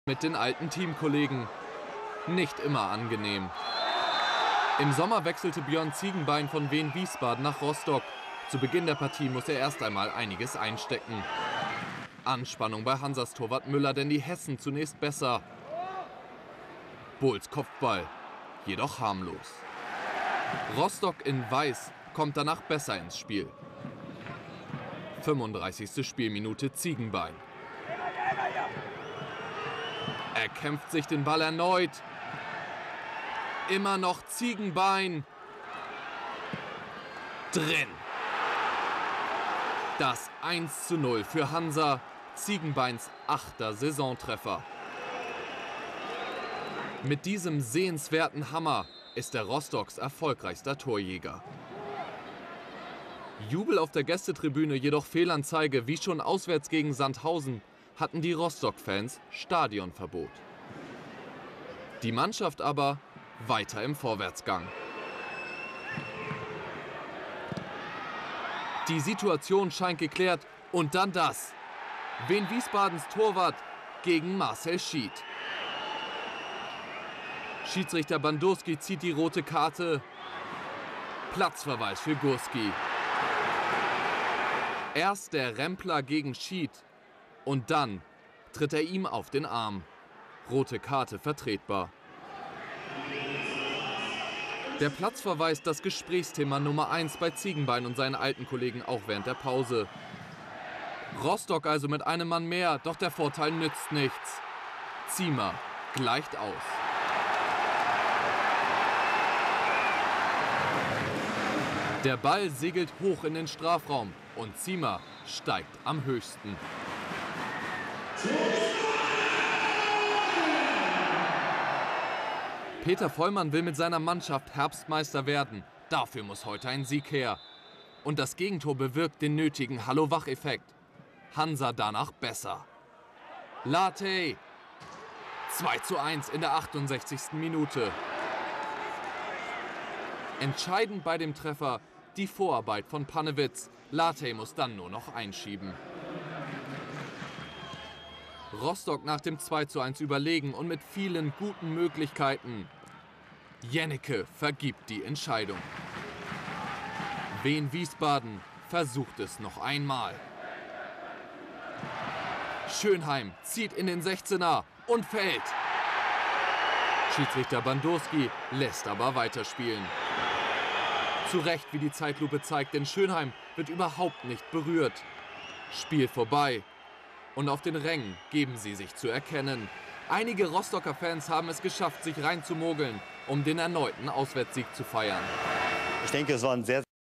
mit den alten Teamkollegen. Nicht immer angenehm. Im Sommer wechselte Björn Ziegenbein von Wien Wiesbaden nach Rostock. Zu Beginn der Partie muss er erst einmal einiges einstecken. Anspannung bei Hansas Torwart Müller, denn die Hessen zunächst besser. Bulls Kopfball, jedoch harmlos. Rostock in Weiß kommt danach besser ins Spiel. 35. Spielminute Ziegenbein. Er kämpft sich den Ball erneut. Immer noch Ziegenbein. Drin. Das 1:0 für Hansa. Ziegenbeins 8. Saisontreffer. Mit diesem sehenswerten Hammer ist er Rostocks erfolgreichster Torjäger. Jubel auf der Gästetribüne, jedoch Fehlanzeige, wie schon auswärts gegen Sandhausen, hatten die Rostock-Fans Stadionverbot. Die Mannschaft aber weiter im Vorwärtsgang. Die Situation scheint geklärt und dann das. Wien Wiesbadens Torwart gegen Marcel Schied. Schiedsrichter Bandurski zieht die rote Karte. Platzverweis für Gurski. Erst der Rempler gegen Schied und dann tritt er ihm auf den Arm. Rote Karte vertretbar. Der Platzverweis das Gesprächsthema Nummer 1 bei Ziegenbein und seinen alten Kollegen auch während der Pause. Rostock also mit einem Mann mehr, doch der Vorteil nützt nichts. Ziemer gleicht aus. Der Ball segelt hoch in den Strafraum und Ziemer steigt am höchsten. Peter Vollmann will mit seiner Mannschaft Herbstmeister werden. Dafür muss heute ein Sieg her. Und das Gegentor bewirkt den nötigen Hallo-Wach-Effekt. Hansa danach besser. Latey. 2:1 in der 68. Minute. Entscheidend bei dem Treffer die Vorarbeit von Pannewitz. Latey muss dann nur noch einschieben. Rostock nach dem 2:1 überlegen und mit vielen guten Möglichkeiten. Jennecke vergibt die Entscheidung. Wien Wiesbaden versucht es noch einmal. Schönheim zieht in den 16er und fällt. Schiedsrichter Bandurski lässt aber weiterspielen. Zu Recht, wie die Zeitlupe zeigt, denn Schönheim wird überhaupt nicht berührt. Spiel vorbei. Und auf den Rängen geben sie sich zu erkennen. Einige Rostocker Fans haben es geschafft, sich reinzumogeln, um den erneuten Auswärtssieg zu feiern. Ich denke, es war ein sehr